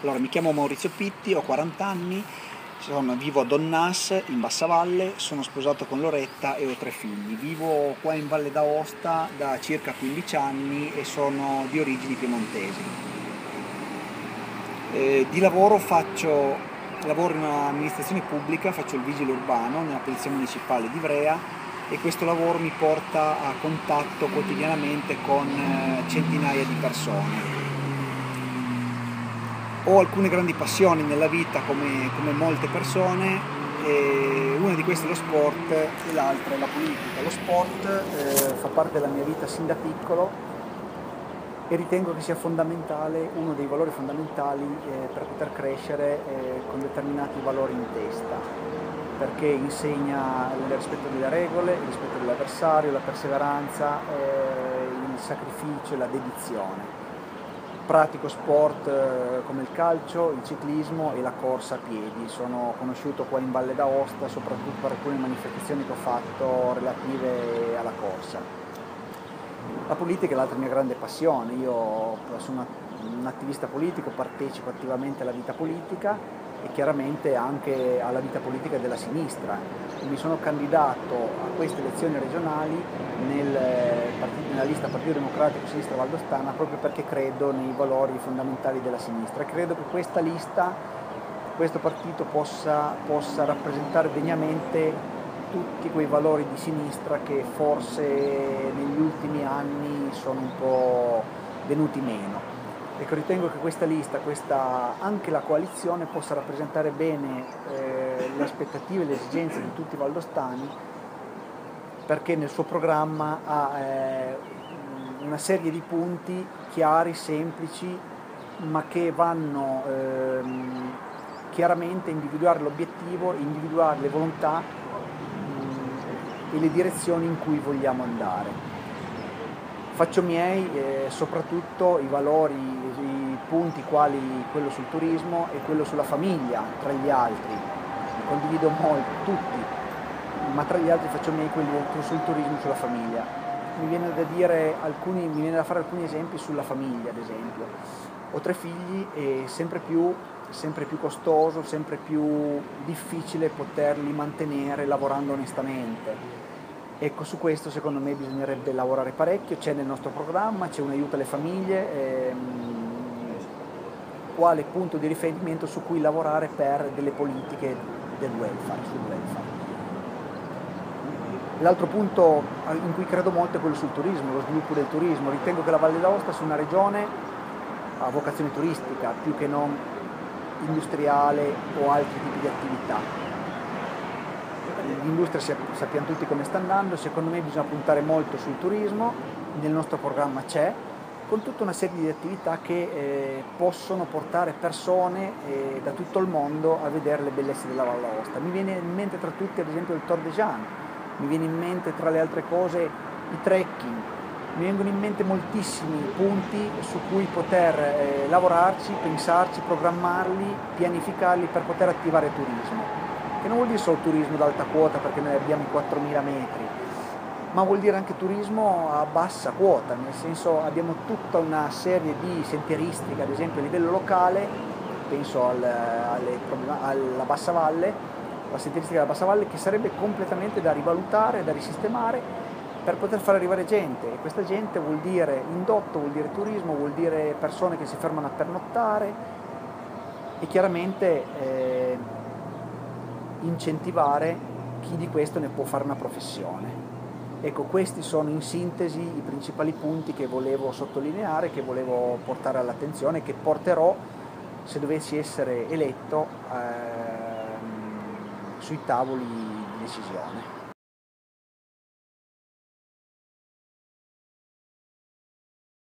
Allora, mi chiamo Maurizio Pitti, ho 40 anni, vivo a Donnas, in Bassavalle, sono sposato con Loretta e ho 3 figli. Vivo qua in Valle d'Aosta da circa 15 anni e sono di origini piemontesi. Di lavoro lavoro in un'amministrazione pubblica, faccio il vigile urbano nella polizia municipale di Ivrea e questo lavoro mi porta a contatto quotidianamente con centinaia di persone. Ho alcune grandi passioni nella vita come molte persone, e una di queste è lo sport e l'altra è la politica. Lo sport fa parte della mia vita sin da piccolo e ritengo che sia fondamentale, uno dei valori fondamentali per poter crescere con determinati valori in testa, perché insegna il rispetto delle regole, il rispetto dell'avversario, la perseveranza, il sacrificio e la dedizione. Pratico sport come il calcio, il ciclismo e la corsa a piedi. Sono conosciuto qua in Valle d'Aosta soprattutto per alcune manifestazioni che ho fatto relative alla corsa. La politica è l'altra mia grande passione. Io sono un attivista politico, partecipo attivamente alla vita politica e chiaramente anche alla vita politica della sinistra. Mi sono candidato a queste elezioni regionali nella lista Partito Democratico Sinistra Valdostana proprio perché credo nei valori fondamentali della sinistra e credo che questa lista, questo partito possa rappresentare degnamente tutti quei valori di sinistra che forse negli ultimi anni sono un po' venuti meno. Ecco, ritengo che questa lista, anche la coalizione, possa rappresentare bene le aspettative e le esigenze di tutti i valdostani, perché nel suo programma ha una serie di punti chiari, semplici, ma che vanno chiaramente a individuare l'obiettivo, individuare le volontà e le direzioni in cui vogliamo andare. Faccio miei soprattutto i valori, i punti quali quello sul turismo e quello sulla famiglia, tra gli altri. Li condivido molto, tutti, ma tra gli altri faccio miei quelli sul turismo e sulla famiglia. Mi viene da fare alcuni esempi sulla famiglia, ad esempio. Ho 3 figli e sempre più costoso, sempre più difficile poterli mantenere lavorando onestamente. Ecco, su questo secondo me bisognerebbe lavorare parecchio, c'è nel nostro programma, c'è un aiuto alle famiglie, quale punto di riferimento su cui lavorare per delle politiche sul welfare. L'altro punto in cui credo molto è quello sul turismo, lo sviluppo del turismo. Ritengo che la Valle d'Aosta sia una regione a vocazione turistica, più che non industriale o altri tipi di attività. L'industria sappiamo tutti come sta andando, secondo me bisogna puntare molto sul turismo, nel nostro programma c'è, con tutta una serie di attività che possono portare persone da tutto il mondo a vedere le bellezze della Valle d'Aosta. Mi viene in mente tra tutti ad esempio il Tor des Géants, mi viene in mente tra le altre cose i trekking, mi vengono in mente moltissimi punti su cui poter lavorarci, pensarci, programmarli, pianificarli per poter attivare turismo. Che non vuol dire solo turismo d'alta quota perché noi abbiamo i 4.000 metri, ma vuol dire anche turismo a bassa quota, nel senso abbiamo tutta una serie di sentieristica, ad esempio a livello locale, penso alla Bassavalle, la sentieristica della Bassavalle, che sarebbe completamente da rivalutare, da risistemare per poter far arrivare gente, e questa gente vuol dire indotto, vuol dire turismo, vuol dire persone che si fermano a pernottare e chiaramente incentivare chi di questo ne può fare una professione. Ecco, questi sono in sintesi i principali punti che volevo sottolineare, che volevo portare all'attenzione, che porterò, se dovessi essere eletto, sui tavoli di decisione.